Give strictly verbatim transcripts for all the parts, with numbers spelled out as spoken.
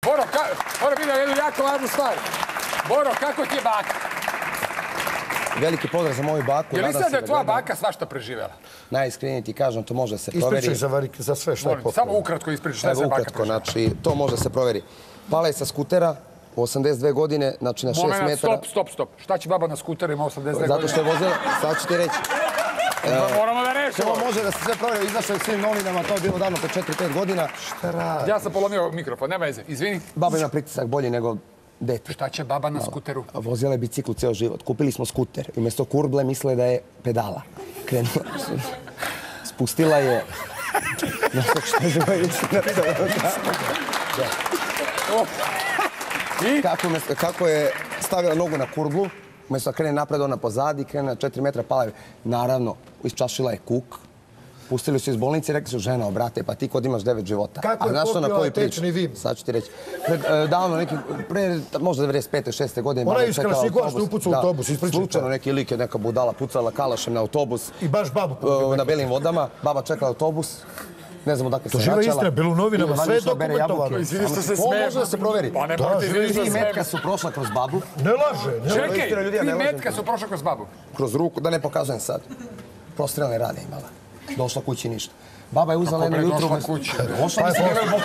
Boro, moram biti jednu jako važnu stvar. Boro, kako ti je baka? Veliki pozdrav za moju baku. Je li sad da je tvoja baka svašta preživjela? Najiskrenije ti kažem, to može se proveri. Ispričaj za sve što je popio. Samo ukratko ispričaj šta je se baka preživjela. Znači, to može se proveri. Pala je sa skutera u osamdeset dve godine, znači na šest metara. Moment, stop, stop, stop. Šta će baba na skuteru ima osamdeset dve godine? Zato što je vozila, sad ću ti reći. Moramo da rešimo. To može da se sve proveri, izašlo je svim novinama, to je bilo davno po četiri pet godina. Šta radi? Ja sam polomio mikrofon, nema veze, izvini. Baba ima pritisak bolji nego dete. Šta će baba na skuteru? Vozila je biciklu ceo život. Kupili smo skuter i umjesto kurble misle da je pedala. Krenula. Spustila je... Ne znam što je živo i kako je stavila nogu na kurblu, umjesto da krene napred, ona pozadi, krene na četiri metra, pala je. Naravno, isčašila je kuk. Pustili su iz bolnice i rekli su, žena, obrate, pa ti kod imaš devet života. Kako je popila tečni vim? Sad ću ti reći. Davno, neki, pre, možda devedeset pete, šeste godine. Ona je iz Krasnikova što upuca u autobus, ispričaj. Slučajno neki lik je neka budala pucala kalašem na autobus. I baš babu na belim vodama. Baba čekala autobus. Ne znam odakle se vraćala. To živa istina, bilo u novinama, sve je dokumentovano. Izvini što se Ovo smijem. može da se proveri. Pa ne možete izvini što se Tri smijem. metka su prošla kroz babu. Ne laže, ne laže. Čekaj, tri metka su prošla kroz babu. Kroz ruku, da ne pokazujem sad. Prostrelne rane imala. Došla kući ništa. Baba je uzela jedno jutro... Došla kući. Došla kući.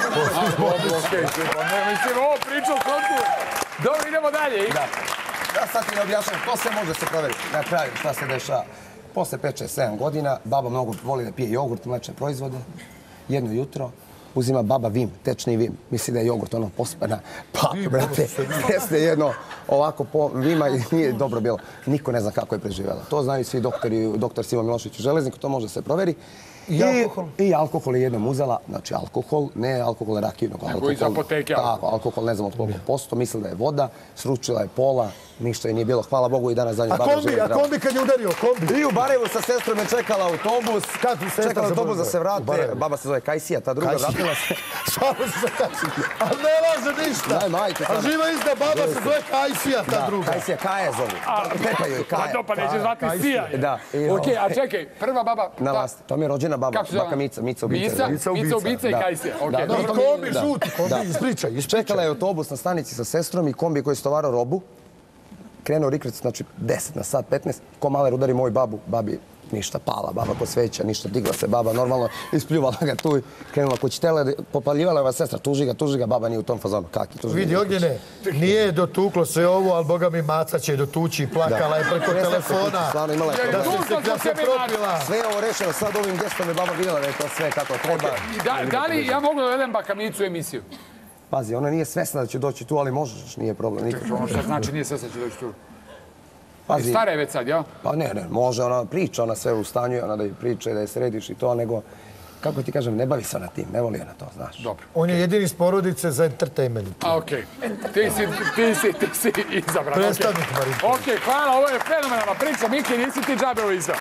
Mislim, ovo pričao kontu. Dobro, idemo dalje. Ja sad ti ne objašnjam, to sve može se proveriti. Na kraju, šta se dešava? Posle pet šest sedam godina, baba mnogo voli da pije jogurt, mlečne proizvode. Jedno jutro uzima baba vim, tečni vim. Misli da je jogurt ono pospana. Pa, brate, jeste jedno ovako po vima i nije dobro bilo. Niko ne zna kako je preživjela. To znaju svi doktori, doktor Simo Milošević u Železniku, to može se proveri. I alkohol? I alkohol je jednom uzela, znači alkohol, ne alkohol rakiju, nego alkohol. Nego iz apoteke alkohol. Tako, alkohol ne znam od koliko posto, mislila da je voda, sručila je pola, ništa je nije bilo, hvala Bogu i danas za nju baba živi. A kombi kad je udario, kombi? I u Barajevu sa sestrom je čekala autobus, čekala autobus da se vrate, baba se zove Kajsija, ta druga vratila se. Samo se za Kajsija. A ne laže ništa. Daj, majke. A živa izda baba se zove Kajsija, ta druga. Kajsija, Kaja zovu. Pepaju je Kaja. Pa to pa neće zvati Sija. Da. Okej, a čekaj, prva baba... Na vas, to mi je rođena baba, baka Mica, Mica ubica. Mica ubica i Kajsija. I kombi žuti, kombi, ispričaj. Čekala je autobus na stanici sa sestrom i kombi koji je stovarao robu. Krenuo rikrec, znači deset na sat, petnaest. Ko maler udari moju babu, babi ništa pala, baba ko sveća, ništa, digla se baba, normalno ispljuvala ga tu i krenula kući tele, popaljivala je ova sestra, tuži ga, tuži ga, baba nije u tom fazonu, kaki tuži. Vidi, Ognjene, nije dotuklo sve ovo, ali boga mi maca će dotući, plakala je preko telefona. Stvarno imala je Da se propila. Sve je ovo rešeno, sad ovim gestom je baba vidjela da je to sve kako treba. Da li ja mogu da vedem baka Micu emisiju? Pazi, ona nije svesna da će doći tu, ali možeš, nije problem. Ono što znači nije svesna da će doći tu. Pazi. Stara je već sad, ja? Pa ne, ne, može, ona priča, ona sve u stanju, ona da je priča i da je središ i to, nego, kako ti kažem, ne bavi se ona tim, ne voli ona to, znaš. Dobro. On je jedini iz porodice za entertainment. A, okej. Ti si, ti si, ti si izabran. Predstavnik Marinković. Okej, hvala, ovo je fenomenalna priča. Miki, nisi ti džabe ovo izveo.